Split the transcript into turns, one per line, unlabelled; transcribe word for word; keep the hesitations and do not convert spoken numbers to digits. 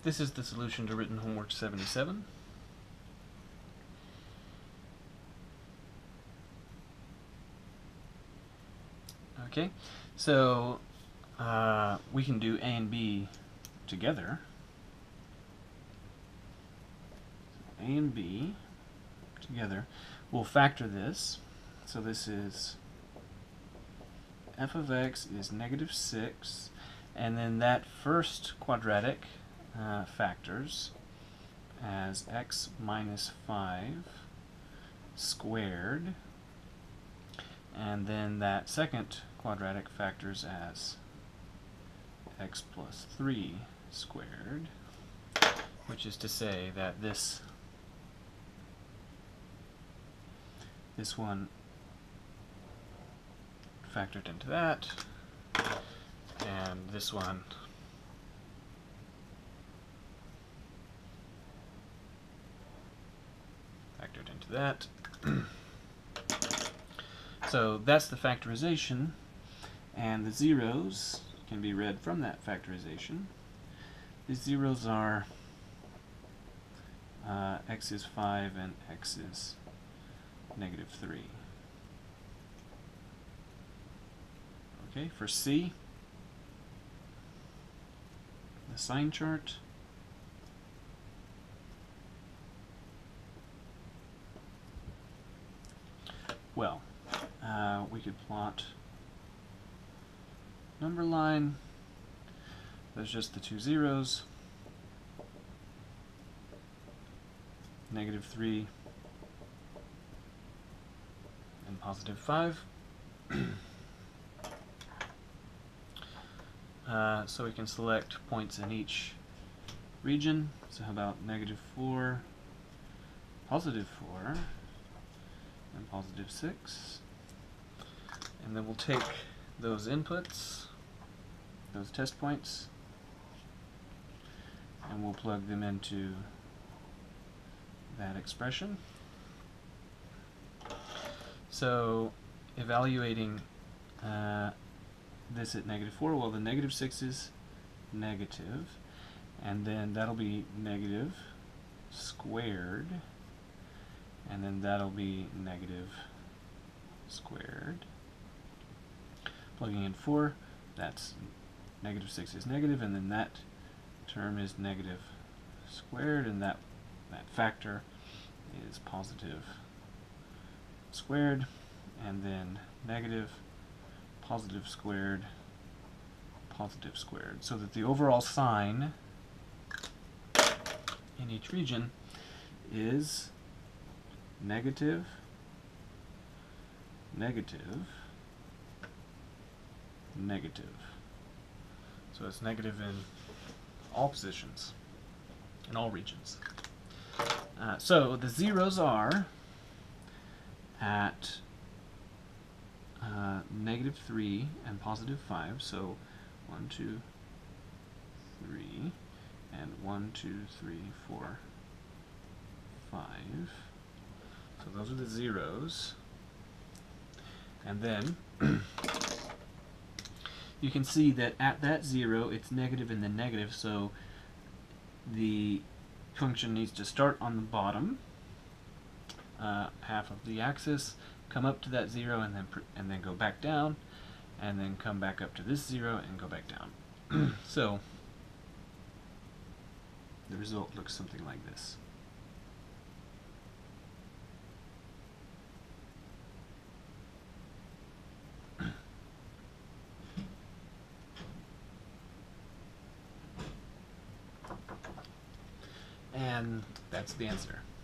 This is the solution to written homework seventy-seven. Okay, so uh, we can do A and B together. A and B together. We'll factor this. So this is f of x is negative six, and then that first quadratic uh, factors as x minus five squared, and then that second quadratic factors as x plus three squared, which is to say that this this one factored into that, and this one factored into that. So that's the factorization, and the zeros can be read from that factorization. The zeros are uh, x is five and x is negative three. Okay, for C, the sign chart. Well, uh, we could plot number line. There's just the two zeros, negative three and positive five. Uh, so we can select points in each region. So how about negative four, positive four, and positive six. And then we'll take those inputs, those test points, and we'll plug them into that expression. So evaluating uh, this at negative four, well, the negative six is negative, and then that'll be negative squared, and then that'll be negative squared. Plugging in four, that's negative six is negative, and then that term is negative squared, and that, that factor is positive squared, and then negative, positive squared, positive squared, so that the overall sign in each region is negative, negative, negative. So it's negative in all positions, in all regions. Uh, so the zeros are at uh, negative three and positive five, so one, two, three, and one, two, three, four, five. So those are the zeros. And then you can see that at that zero it's negative and then negative, so the function needs to start on the bottom uh, half of the axis, come up to that zero, and then pr and then go back down, and then come back up to this zero and go back down. So the result looks something like this. And that's the answer.